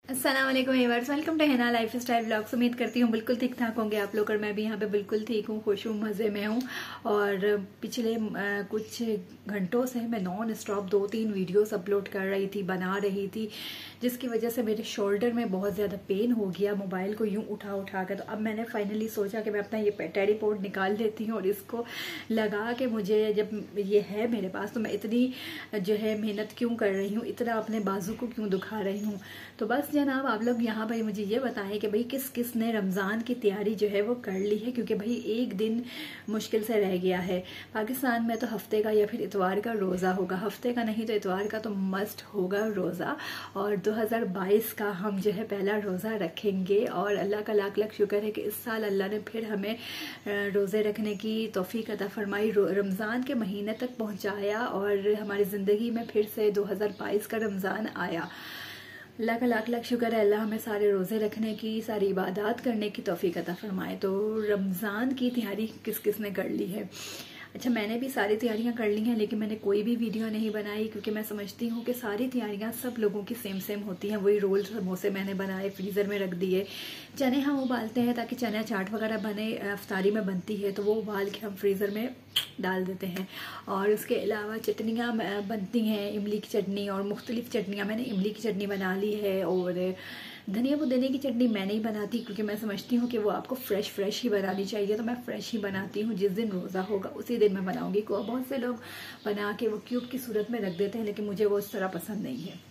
अस्सलामुअलैकुम viewers, welcome to Hina lifestyle vlogs. उम्मीद करती हूँ बिल्कुल ठीक ठाक होंगे आप लोग और मैं भी यहाँ पे बिल्कुल ठीक हूँ, खुश हूँ, मज़े में हूँ। और पिछले कुछ घंटों से मैं नॉन स्टॉप 2-3 वीडियोस अपलोड कर रही थी, बना रही थी, जिसकी वजह से मेरे शोल्डर में बहुत ज़्यादा पेन हो गया मोबाइल को यूँ उठा उठा कर। तो अब मैंने फाइनली सोचा कि मैं अपना ये टेडीपोड निकाल लेती हूँ और इसको लगा के, मुझे जब ये है मेरे पास तो मैं इतनी जो है मेहनत क्यों कर रही हूँ, इतना अपने बाजू को क्यों दुखा रही हूँ। तो बस जनाब आप लोग यहाँ पर मुझे ये बताएं कि भाई किस किस ने रमज़ान की तैयारी जो है वो कर ली है, क्योंकि भाई एक दिन मुश्किल से रह गया है। पाकिस्तान में तो हफ्ते का या फिर इतवार का रोज़ा होगा, हफ्ते का नहीं तो इतवार का तो मस्ट होगा रोज़ा। और 2022 का हम जो है पहला रोज़ा रखेंगे और अल्लाह का लाख लाख शुक्र है कि इस साल अल्लाह ने फिर हमें रोज़े रखने की तौफीक अता फरमाई, रमज़ान के महीने तक पहुँचाया और हमारी ज़िंदगी में फिर से 2022 का रमज़ान आया। अल्लाह का लाख लाख शुक्र है, अल्लाह हमें सारे रोज़े रखने की, सारी इबादत करने की तौफीक अता फरमाए। तो रमज़ान की तैयारी किस किस ने कर ली है? अच्छा, मैंने भी सारी तैयारियां कर ली हैं, लेकिन मैंने कोई भी वीडियो नहीं बनाई क्योंकि मैं समझती हूँ कि सारी तैयारियां सब लोगों की सेम सेम होती हैं। वही रोल समोसे मैंने बनाए, फ्रीज़र में रख दिए। चने हम उबालते हैं ताकि चना चाट वगैरह बने, अफ्तारी में बनती है तो वो उबाल के हम फ्रीज़र में डाल देते हैं। और उसके अलावा चटनियाँ बनती हैं, इमली की चटनी और मुख्तलिफ़ चटनियाँ। मैंने इमली की चटनी बना ली है और धनिया पुदीने की चटनी मैं नहीं बनाती क्योंकि मैं समझती हूँ कि वो आपको फ्रेश ही बनानी चाहिए, तो मैं फ्रेश ही बनाती हूँ। जिस दिन रोज़ा होगा उसी दिन मैं बनाऊँगी। बहुत से लोग बना के वो क्यूब की सूरत में रख देते हैं, लेकिन मुझे वो इस तरह पसंद नहीं है।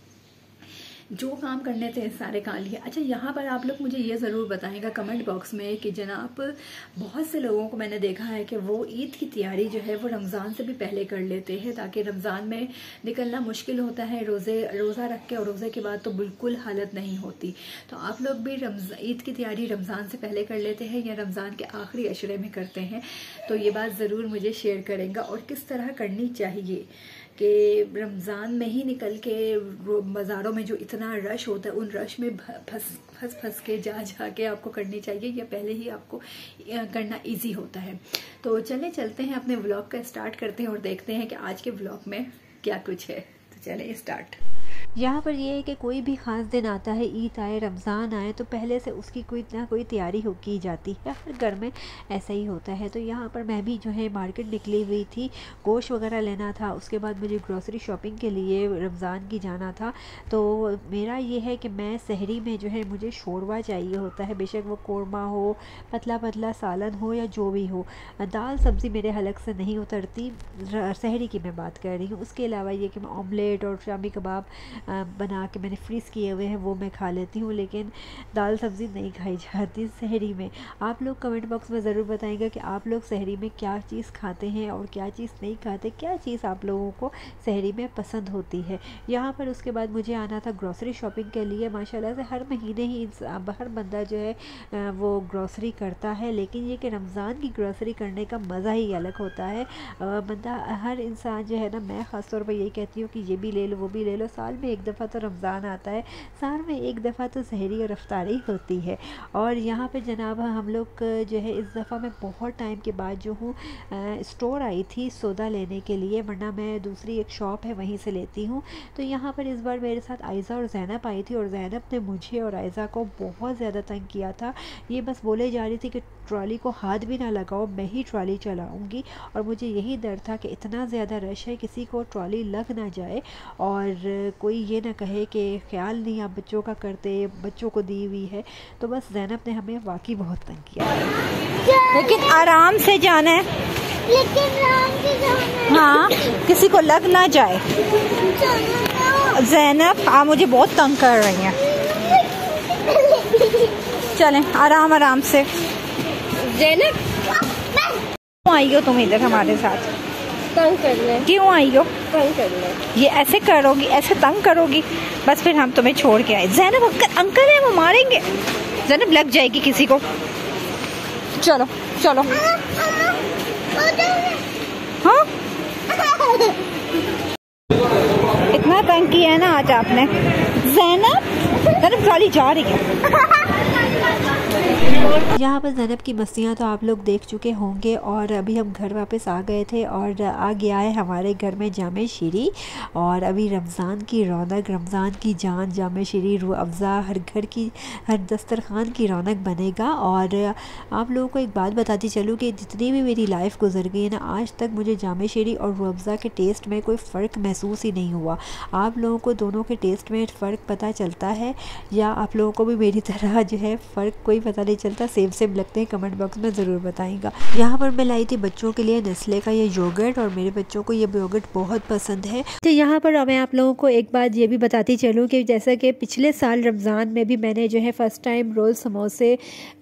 जो काम करने थे सारे काम लिए। अच्छा, यहाँ पर आप लोग मुझे ये ज़रूर बताएंगा कमेंट बॉक्स में कि जनाब बहुत से लोगों को मैंने देखा है कि वो ईद की तैयारी जो है वो रमज़ान से भी पहले कर लेते हैं, ताकि रमज़ान में निकलना मुश्किल होता है। रोज़ा रख के और रोज़े के बाद तो बिल्कुल हालत नहीं होती। तो आप लोग भी ईद की तैयारी रमज़ान से पहले कर लेते हैं या रमज़ान के आखिरी अशरे में करते हैं? तो ये बात ज़रूर मुझे शेयर करेंगे। और किस तरह करनी चाहिए कि रमज़ान में ही निकल के बाज़ारों में जो इतना रश होता है उन रश में फंस के जा के आपको करनी चाहिए या पहले ही आपको करना इजी होता है? तो चलते हैं अपने व्लॉग का स्टार्ट करते हैं और देखते हैं कि आज के व्लॉग में क्या कुछ है। तो चलें स्टार्ट। यहाँ पर ये है कि कोई भी ख़ास दिन आता है, ईद आए, रमज़ान आए, तो पहले से उसकी कोई ना कोई तैयारी की जाती है। हर घर में ऐसा ही होता है। तो यहाँ पर मैं भी जो है मार्केट निकली हुई थी, गोश्त वगैरह लेना था। उसके बाद मुझे ग्रोसरी शॉपिंग के लिए रमज़ान की जाना था। तो मेरा ये है कि मैं सहरी में जो है मुझे शोरवा चाहिए होता है, बेशक वो कोरमा हो, पतला पतला सालन हो या जो भी हो। दाल सब्ज़ी मेरे हलक से नहीं उतरती, सहरी की मैं बात कर रही हूँ। उसके अलावा ये कि मैं ऑमलेट और शामी कबाब बना के मैंने फ्रीज़ किए हुए हैं, वो मैं खा लेती हूँ, लेकिन दाल सब्ज़ी नहीं खाई जाती सहरी में। आप लोग कमेंट बॉक्स में ज़रूर बताएंगे कि आप लोग सहरी में क्या चीज़ खाते हैं और क्या चीज़ नहीं खाते, क्या चीज़ आप लोगों को सहरी में पसंद होती है। यहाँ पर उसके बाद मुझे आना था ग्रॉसरी शॉपिंग के लिए। माशाल्लाह से हर महीने ही हर बंदा जो है वो ग्रॉसरी करता है, लेकिन ये कि रमज़ान की ग्रॉसरी करने का मज़ा ही अलग होता है। बंदा, हर इंसान जो है ना, मैं ख़ास तौर पर यही कहती हूँ कि ये भी ले लो, वो भी ले लो। साल में एक दफ़ा तो रमज़ान आता है, साल में एक दफ़ा तो सहरी और अफ्तारी होती है। और यहाँ पे जनाब हम लोग जो है इस दफ़ा मैं बहुत टाइम के बाद जो हूँ स्टोर आई थी सौदा लेने के लिए, वरना मैं दूसरी एक शॉप है वहीं से लेती हूँ। तो यहाँ पर इस बार मेरे साथ आयज़ा और ज़ैनब आई थी और ज़ैनब ने मुझे और आयज़ा को बहुत ज़्यादा तंग किया था। ये बस बोले जा रही थी कि ट्रॉली को हाथ भी ना लगाओ, मैं ही ट्रॉली चलाऊँगी। और मुझे यही डर था कि इतना ज़्यादा रश है, किसी को ट्रॉली लग ना जाए और कोई ये ना कहे कि ख्याल नहीं आप बच्चों का करते, बच्चों को दी हुई है। तो बस ज़ैनब ने हमें वाकई बहुत तंग किया। लेकिन आराम से जाना है, हाँ, किसी को लग ना जाए। ज़ैनब आप मुझे बहुत तंग कर रही हैं, चलें आराम आराम से। ज़ैनब क्यों आई हो तुम इधर हमारे साथ? तंग करने। क्यों आई हो? तंग करने। ये ऐसे करोगी, ऐसे तंग करोगी, बस फिर हम तुम्हें छोड़ के आए। ज़ैनब अंकल है, वो मारेंगे। ज़ैनब लग जाएगी किसी को। चलो चलो। हाँ, इतना तंग किया है ना आज आपने। ज़ैनब ट्रॉली जा रही है। यहाँ पर ज़ैनब की मस्तियाँ तो आप लोग देख चुके होंगे और अभी हम घर वापस आ गए थे और आ गया है हमारे घर में जामे शीरी। और अभी रमज़ान की रौनक, रमज़ान की जान, जामे शीरी, रूह अफ़ज़ा, हर घर की, हर दस्तरखान की रौनक बनेगा। और आप लोगों को एक बात बताती चलूँ कि जितनी भी मेरी लाइफ गुजर गई है ना, आज तक मुझे जामे शीरी और रूह अफ़ज़ा के टेस्ट में कोई फ़र्क महसूस ही नहीं हुआ। आप लोगों को दोनों के टेस्ट में फ़र्क पता चलता है या आप लोगों को भी मेरी तरह जो है फ़र्क कोई पता नहीं चलता, सेम लगते हैं? कमेंट बॉक्स में ज़रूर बताइएगा। यहाँ पर मैं लाई थी बच्चों के लिए नेस्ले का ये योगर्ट और मेरे बच्चों को ये योगर्ट बहुत पसंद है। तो यहाँ पर मैं आप लोगों को एक बात ये भी बताती चलूँ कि जैसा कि पिछले साल रमज़ान में भी मैंने जो है फ़र्स्ट टाइम रोल समोसे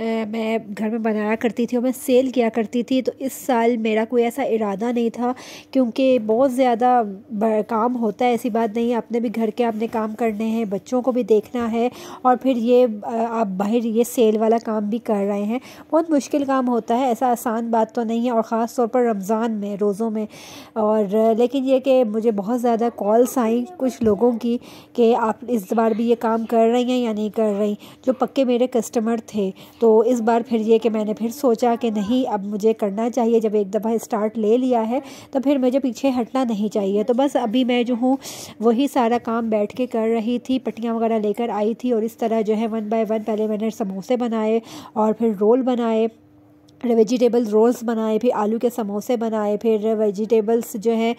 मैं घर में बनाया करती थी और मैं सेल किया करती थी। तो इस साल मेरा कोई ऐसा इरादा नहीं था क्योंकि बहुत ज़्यादा काम होता है, ऐसी बात नहीं है, अपने भी घर के अपने काम करने हैं, बच्चों को भी देखना है और फिर ये आप बाहर ये सेल वाला काम भी कर रहे हैं। बहुत मुश्किल काम होता है, ऐसा आसान बात तो नहीं है और ख़ास तौर पर रमज़ान में रोज़ों में। और लेकिन ये कि मुझे बहुत ज़्यादा कॉल्स आई कुछ लोगों की कि आप इस बार भी ये काम कर रही हैं या नहीं कर रही, जो पक्के मेरे कस्टमर थे। तो इस बार फिर ये कि मैंने फिर सोचा कि नहीं, अब मुझे करना चाहिए। जब एक दफ़ा स्टार्ट ले लिया है तो फिर मुझे पीछे हटना नहीं चाहिए। तो बस अभी मैं जो हूँ वही सारा काम बैठ के कर रही थी, पट्टियाँ वगैरह लेकर आई थी और इस तरह जो है 1 बाय 1 पहले मैंने समोसे बनाए और फिर रोल बनाए, वेजिटेबल रोल्स बनाए, फिर आलू के समोसे बनाए, फिर वेजिटेबल्स जो है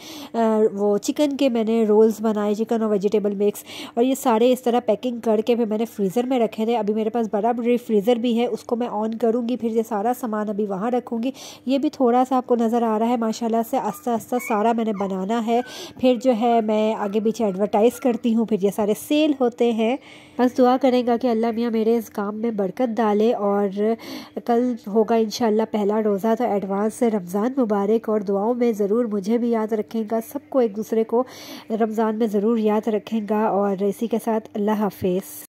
वो चिकन के मैंने रोल्स बनाए, चिकन और वेजिटेबल मिक्स। और ये सारे इस तरह पैकिंग करके फिर मैंने फ्रीज़र में रखे थे। अभी मेरे पास बड़ा फ्रीज़र भी है, उसको मैं ऑन करूँगी, फिर ये सारा सामान अभी वहाँ रखूँगी। ये भी थोड़ा सा आपको नज़र आ रहा है माशाल्लाह से, आस्ता आस्ता सारा मैंने बनाना है। फिर जो है मैं आगे पीछे एडवर्टाइज़ करती हूँ, फिर ये सारे सेल होते हैं। बस दुआ करेगा कि अल्लाह मियाँ मेरे इस काम में बरकत डाले। और कल होगा इंशाल्लाह पहला रोज़ा, तो एडवांस से रमज़ान मुबारक। और दुआओं में ज़रूर मुझे भी याद रखेगा, सबको एक दूसरे को रमज़ान में ज़रूर याद रखेगा। और इसी के साथ अल्लाह हाफिज़।